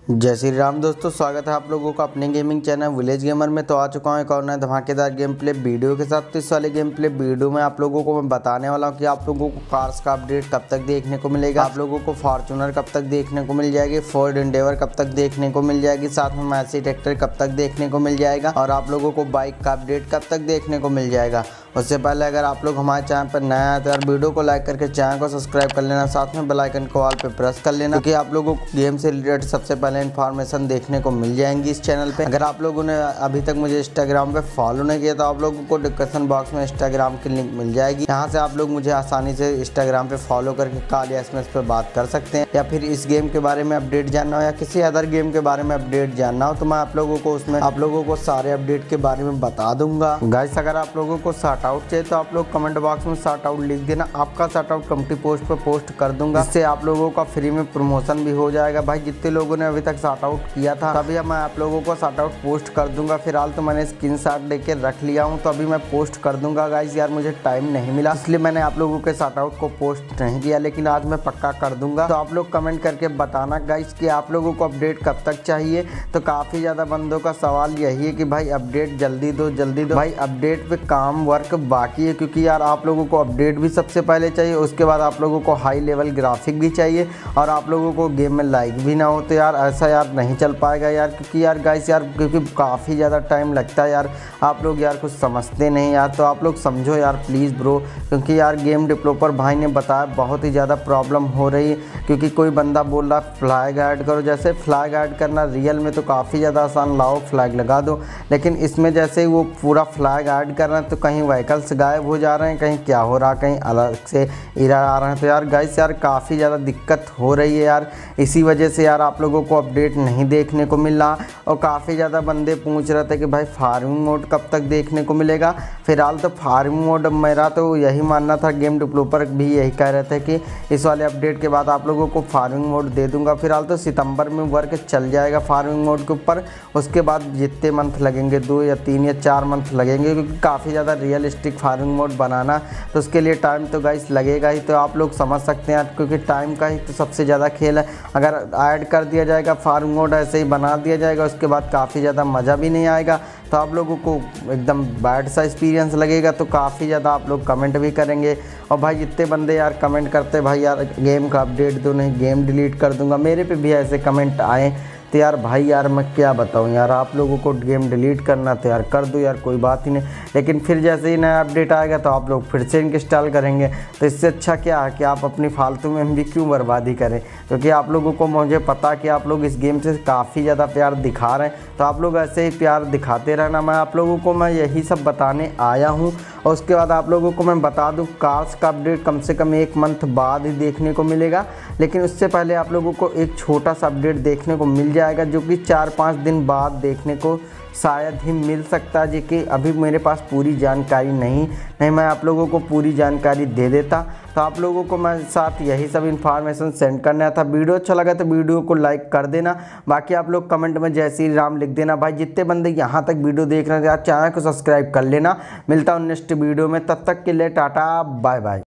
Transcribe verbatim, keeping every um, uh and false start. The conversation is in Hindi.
जय श्री राम दोस्तों, स्वागत है आप लोगों का अपने गेमिंग चैनल विलेज गेमर में। तो आ चुका हूँ एक और नया धमाकेदार गेम प्ले वीडियो के साथ। तो इस वाले गेम प्ले वीडियो में आप लोगों को मैं बताने वाला हूँ कि आप लोगों को कार्स का अपडेट कब तक देखने को मिलेगा, आप लोगों को फॉर्च्यूनर कब तक देखने को मिल जाएगी, फोर्ड एंडेवर कब तक देखने को मिल जाएगी, साथ में मैसी ट्रैक्टर कब तक देखने को मिल जाएगा और आप लोगों को बाइक का अपडेट कब तक देखने को मिल जाएगा। उससे पहले अगर आप लोग हमारे चैनल पर नया है तो यार वीडियो को लाइक करके चैनल को सब्सक्राइब कर लेना, साथ में बेल आइकन को ऑल पे प्रेस कर लेना, क्योंकि आप लोगों को गेम से रिलेटेड सबसे पहले इन्फॉर्मेशन देखने को मिल जाएंगी इस चैनल पे। अगर आप लोगों ने अभी तक मुझे इंस्टाग्राम पे फॉलो नहीं किया तो आप लोगों को डिस्क्रिप्शन बॉक्स में इंस्टाग्राम की लिंक मिल जाएगी, यहाँ से आप लोग मुझे आसानी से इंस्टाग्राम पे फॉलो करके कॉल या एसएमएस पे बात कर सकते हैं। या फिर इस गेम के बारे में अपडेट जानना हो या किसी अदर गेम के बारे में अपडेट जानना हो तो मैं आप लोगों को उसमें आप लोगों को सारे अपडेट के बारे में बता दूंगा। गाइस, अगर आप लोगों को शार्ट आउट चाहिए तो आप लोग कमेंट बॉक्स में शार्ट आउट लिख देना, आपका शार्ट आउट कम्युनिटी पोस्ट पर पोस्ट कर दूंगा, जिससे आप लोगों का फ्री में प्रमोशन भी हो जाएगा। भाई जितने लोगों ने अभी तक शार्ट आउट किया था तभी मैं आप लोगों को शार्ट आउट पोस्ट कर दूंगा। फिलहाल तो मैंने स्क्रीन शॉट लेके रख लिया हूँ तो अभी मैं पोस्ट कर दूंगा। गाइस यार मुझे टाइम नहीं मिला इसलिए मैंने आप लोगों के शार्ट आउट को पोस्ट नहीं किया, लेकिन आज मैं पक्का कर दूंगा। तो आप लोग कमेंट करके बताना गाइस कि आप लोगों को अपडेट कब तक चाहिए। तो काफ़ी ज़्यादा बंदों का सवाल यही है कि भाई अपडेट जल्दी दो जल्दी दो। भाई अपडेट पे काम वर्क बाकी है, क्योंकि यार आप लोगों को अपडेट भी सबसे पहले चाहिए, उसके बाद आप लोगों को हाई लेवल ग्राफिक भी चाहिए और आप लोगों को गेम में लाइक भी ना हो। तो यार ऐसा यार नहीं चल पाएगा यार, क्योंकि यार गाइस यार क्योंकि काफ़ी ज़्यादा टाइम लगता है यार, आप लोग यार कुछ समझते नहीं यार। तो आप लोग समझो यार प्लीज़ ब्रो, क्योंकि यार गेम डेवलपर भाई ने बताया बहुत ही ज़्यादा प्रॉब्लम हो रही है। क्योंकि कोई बंदा बोल रहा फ्लैग ऐड करो, जैसे फ्लैग ऐड करना रियल में तो काफ़ी ज़्यादा आसान, लाओ फ्लैग लगा दो, लेकिन इसमें जैसे ही वो पूरा फ्लैग ऐड कर रहे हैं तो कहीं व्हीकल्स गायब हो जा रहे हैं, कहीं क्या हो रहा, कहीं अलग से एरर आ रहे हैं। तो यार गाइस यार काफ़ी ज़्यादा दिक्कत हो रही है यार, इसी वजह से यार आप लोगों को अपडेट नहीं देखने को मिल रहा। और काफ़ी ज़्यादा बंदे पूछ रहे थे कि भाई फार्मिंग मोड कब तक देखने को मिलेगा। फिलहाल तो फार्मिंग मोड मेरा तो यही मानना था, गेम डेवलपर भी यही कह रहे थे कि इस वाले अपडेट के बाद आप लोगों को फार्मिंग मोड दे दूंगा। फिलहाल तो सितंबर में वर्क चल जाएगा फार्मिंग मोड के ऊपर, उसके बाद जितने मंथ लगेंगे, दो या तीन या चार मंथ लगेंगे, क्योंकि काफ़ी ज़्यादा रियलिस्टिक फार्मिंग मोड बनाना तो उसके लिए टाइम तो गाइस लगेगा ही। तो आप लोग समझ सकते हैं क्योंकि टाइम का ही तो सबसे ज़्यादा खेल है। अगर ऐड कर दिया जाएगा फार्मिंग मोड, ऐसे ही बना दिया जाएगा, उसके बाद काफ़ी ज़्यादा मज़ा भी नहीं आएगा, तो आप लोगों को एकदम बैड सा एक्सपीरियंस लगेगा। तो काफ़ी ज़्यादा आप लोग कमेंट भी करेंगे और भाई जितने बंदे यार कमेंट करते भाई यार गेम का अपडेट दो, नहीं गेम डिलीट कर दूंगा, मेरे पे भी ऐसे कमेंट आए। तो यार भाई यार मैं क्या बताऊं यार, आप लोगों को गेम डिलीट करना तो यार कर दो यार, कोई बात ही नहीं, लेकिन फिर जैसे ही नया अपडेट आएगा तो आप लोग फिर से इंस्टॉल करेंगे। तो इससे अच्छा क्या है कि आप अपनी फालतू में भी क्यों बर्बादी करें, क्योंकि आप लोगों को मुझे पता कि आप लोग इस गेम से काफ़ी ज़्यादा प्यार दिखा रहे हैं, तो आप लोग ऐसे ही प्यार दिखाते रहना। मैं आप लोगों को मैं यही सब बताने आया हूँ। और उसके बाद आप लोगों को मैं बता दूं कार्स का अपडेट कम से कम एक मंथ बाद ही देखने को मिलेगा, लेकिन उससे पहले आप लोगों को एक छोटा सा अपडेट देखने को मिल जाएगा जो कि चार पाँच दिन बाद देखने को शायद ही मिल सकता है, जी कि अभी मेरे पास पूरी जानकारी नहीं नहीं मैं आप लोगों को पूरी जानकारी दे देता। तो आप लोगों को मैं साथ यही सब इन्फॉर्मेशन सेंड करना था। वीडियो अच्छा लगा तो वीडियो को लाइक कर देना, बाकी आप लोग कमेंट में जय श्री राम लिख देना। भाई जितने बंदे यहाँ तक वीडियो देख रहे हैं यार चैनल को सब्सक्राइब कर लेना। मिलता हूँ नेक्स्ट वीडियो में, तब तक के लिए टाटा बाय बाय।